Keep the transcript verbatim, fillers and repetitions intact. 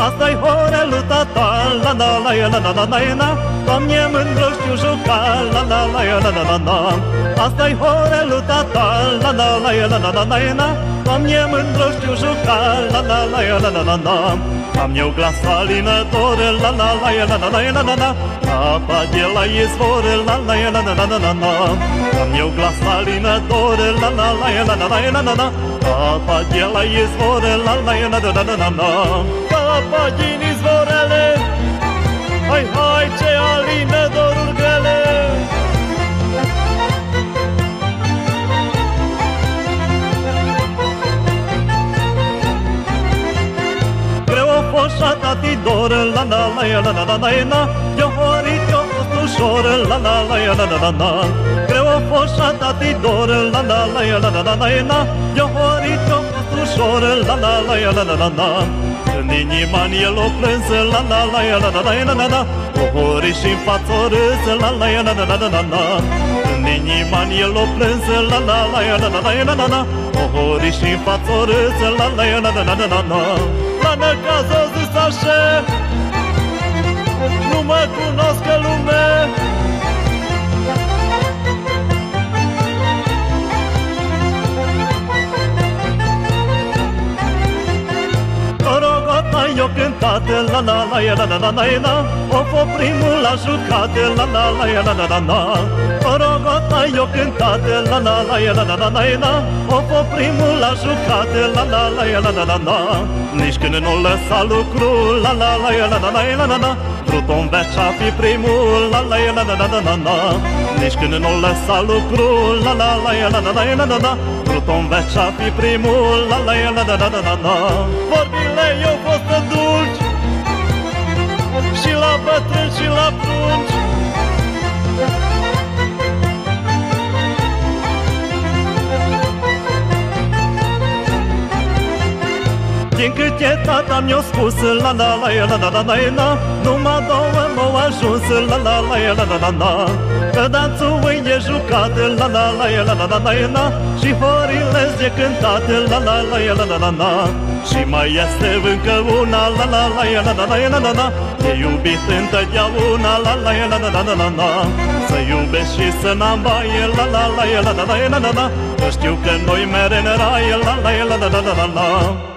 Asta-i horelul tata, la la la la la la la la. Doamne, mândru știu juca, la la la la la la la. Asta-i horelul tata, la la la la la la la la. Doamne, mândru știu juca, la la la la la la la. Am eu glas alinător, la la la la la la la la. Apa de la izvor, la la la la la la la. Am eu glas alinător, la la la la la la la la. Apa de la izvor, la la la la la la la. Apa din izvorele, hai hai ce alină doruri grele. Poșa tati dor, la la la la la la la la. Eu horit eu fost ușor, la la la la la la la. Greu a fost și tati dor, la la la la la la la la. Eu horit eu fost ușor, la la la la la la la. În inima-n el o plâns, la la la la la la la la. O horit și-n față o râs, la la la la la la la la. În inima-n el o plâns, la la la la la la la la. O horit și-n față o râs, la la la la la la la. La năcaz o zis așa, nu mă cunosc lume. Rogota i-o cântat, la la la la la la la la. O fo primul la jucat, la la la la la la la. Rogota i-o cântat, la la la la la la la la. O fo primul la jucat, la la la la la la la. Nici când nu lăsa lucru, la la la la la la la la la. Vrut-o-n vecea fi primul, la la la la la la la la. Nici când nu lăsa lucru, la la la la la la la la la. Vrut-o-n vecea fi primul, la la la la la la la la. Vorbile i-au fost dulci, și la bătrâni și la prunci. Din câte tata mi-a spus, la la la la la la la la. Numai două m-au ajuns, la la la la la la la. Că danțul e jucat, la la la la la la la la. Și horile de cântat, la la la la la la la. Și mai este încă una, la la la la la la la la. De iubit întotdeauna, la la la la la la la. Să iubesc și să n-am baie, la la la la la la la la la. Că știu că noi mere în rai, la la la la la la la.